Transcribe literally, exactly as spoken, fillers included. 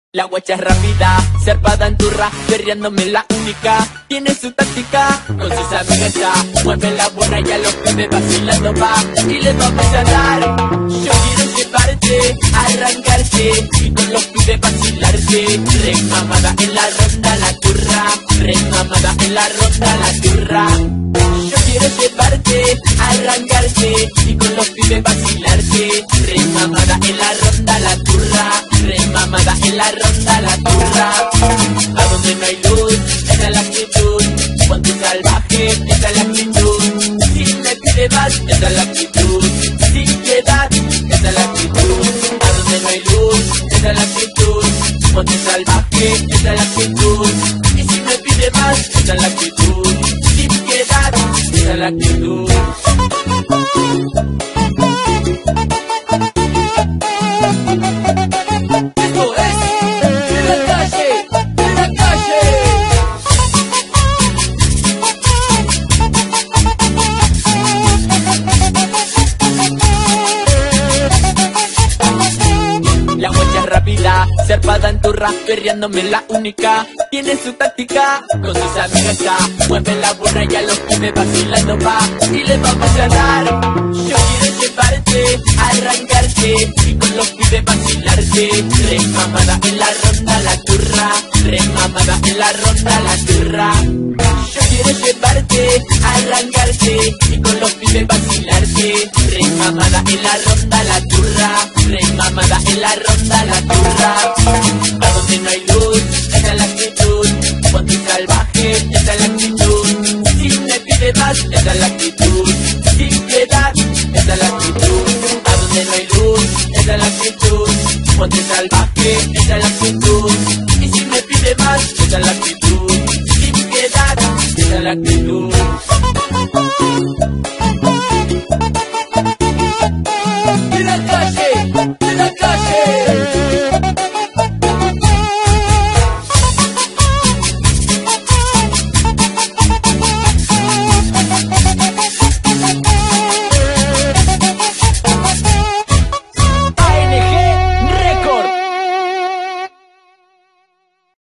La guacha es rápida, zarpada en turra, perreándome la única. Tiene su táctica, con sus amigas ya. Mueve la buena y a los pibes vacilando va. Y les vamos a dar. Yo quiero llevarte, arrancarte y con los pibes vacilarte. Re mamada en la ronda la turra, re mamada en la ronda la turra. Yo quiero llevarte, arrancarte y con los pibes vacilarte. Re mamada en la ronda la turra, re mamada en la ronda la turra. A donde no hay luz, esa es la actitud. Ponte salvaje, esa es la actitud. Si me pide más, esa es la actitud. Sin piedad, esa es la actitud. A donde no hay luz, esa es la actitud. Ponte salvaje, esa es la actitud. Y si me pide más, esa es la actitud. Sin piedad, esa es la actitud. Zarpada en turra, perreándome la única. Tiene su táctica, con sus amigas ya. Mueve la burra y a los pibes vacilando va. Y les vamos a dar. Yo quiero llevarte, arrancarte y con los pibes vacilarte. Re mamada en la ronda la turra, re mamada en la ronda la turra. Yo quiero llevarte, arrancarte y con los pibes vacilarte. Re mamada en la ronda la turra, re mamada en la ronda la turra. A donde no hay luz, esa es la actitud. Ponte salvaje, esa es la actitud. Si me pide más, esa es la actitud. Sin piedad, esa es la actitud. A donde no hay luz, esa es la actitud. Ponte salvaje, esa es la actitud. Y si me pide más, esa es la actitud. Sin piedad, esa es la actitud.